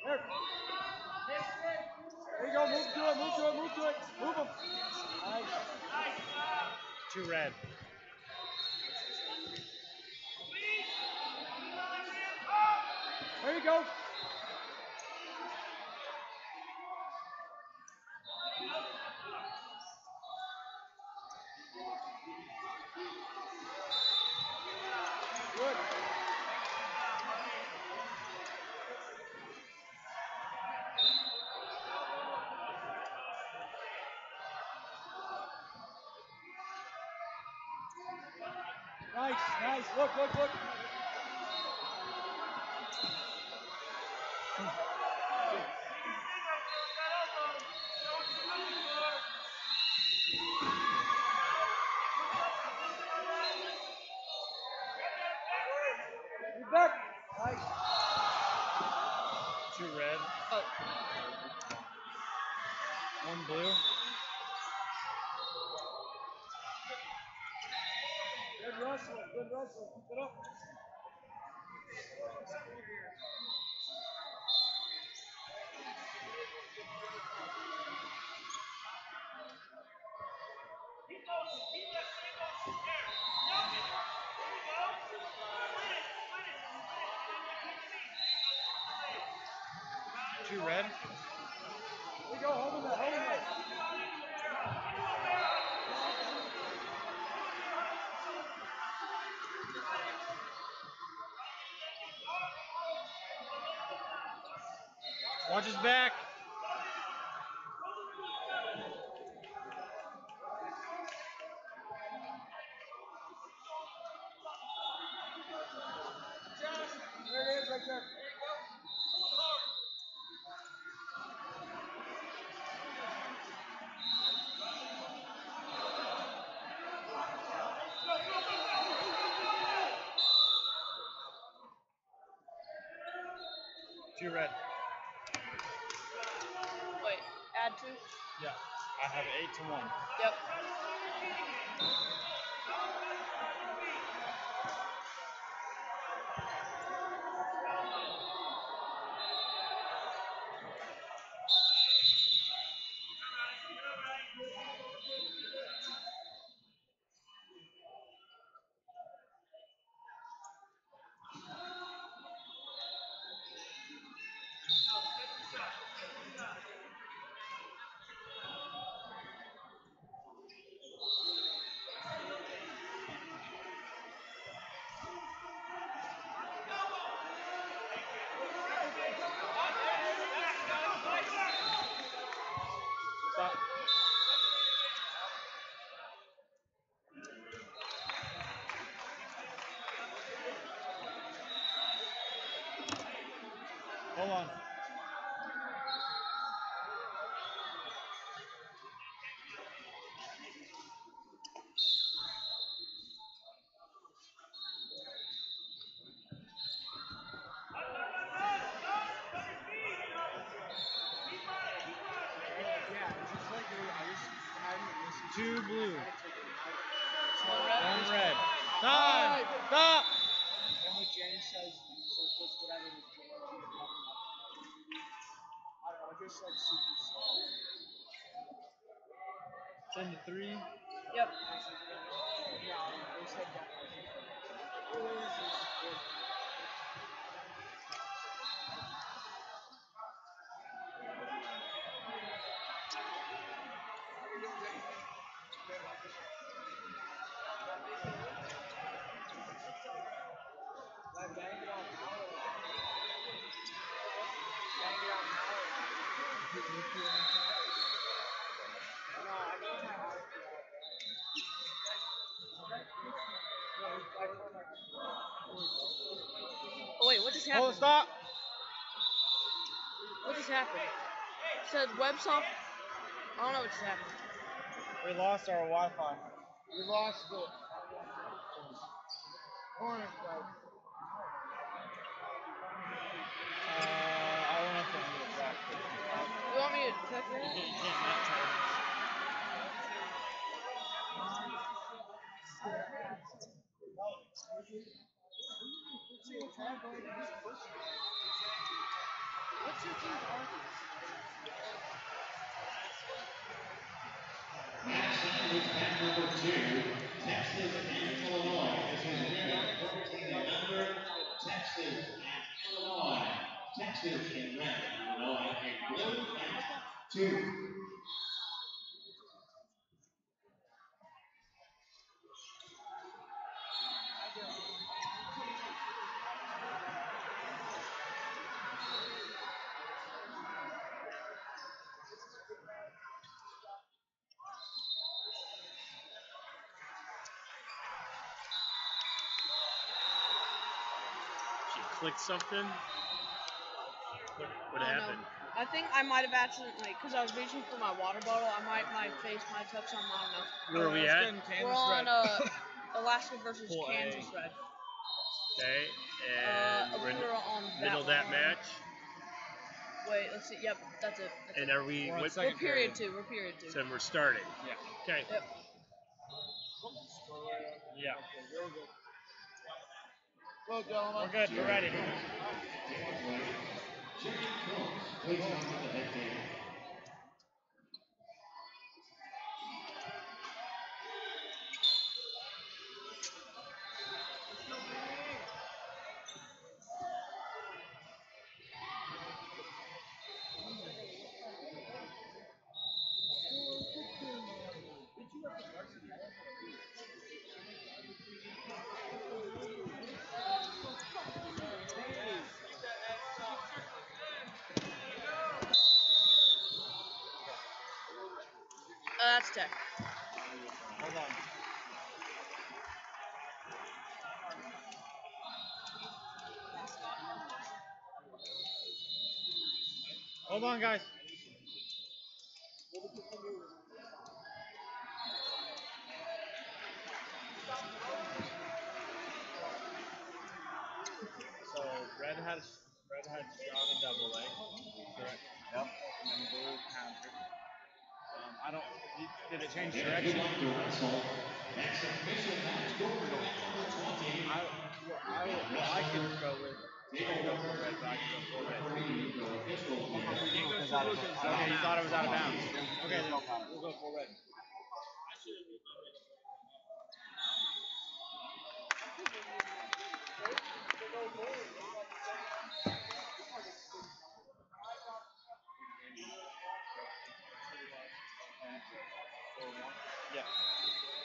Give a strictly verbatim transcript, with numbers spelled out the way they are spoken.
There. There you go. Move to it. Move to it. Move to it. Move them. Nice. Two red. There you go. Good. Nice, nice. Look, look, look. You're back. Nice. Two red. Oh. One blue. Good Russell. Good Russell. Keep it up. Two red. There you go. Hold him there. Hold him there. Watch his back. There it is right there. Two red. Wait, add two? Yeah. I have eight to one. Yep. Stop. Hold on. Yeah, just like you, I just hadn't listened to Two blue. One red. One red. Stop. Stop. And when Jen says, so just whatever with George, I don't know, just like super slow. Ten to three. Yep. Yeah, they said that. Always is good. Like, bang it on power. Bang it on power. No, I know how to Oh wait, what just Hold happened? it. Stop. What just happened? It said WebSoft. I don't know what just happened. We lost our Wi-Fi. We lost the corner flag. Uh, I don't know if I can get it back. You want me to check You it? can't, you can't not turn it. What two teams are these? Match time is match number two. Texas and Illinois. This is winner fourteen November. Texas and Illinois. Texas in red, Illinois in blue. Match two. She clicked something. What, what I don't happened? know. I think I might have accidentally, because I was reaching for my water bottle, I might, my face might have touched something, I don't know. Where are we at? We're on uh, Alaska versus Pool A. Kansas Red. Okay, Uh, and we're in we the were on that middle of one. that match. Wait, let's see. Yep, that's it. That's And it. are we? We're on What, second We're period period. two. We're period two. so we're starting. Yeah. Okay. Yep. Yeah. Well, gentlemen. We're good. We're ready. Jimmy Combs, please come to the head table. Uh, that's tech. Hold on. Hold on, guys. So red had red had shot a double A. Correct. Yep. And then blue countered. Um, I don't. Did it change If direction? you'd like to wrestle, next official match, go for match number twenty. I, well, I, well, I can go with. I can go for red, but I can go for red. Okay, you thought it was out of bounds. Okay, then we'll go for red. Yeah.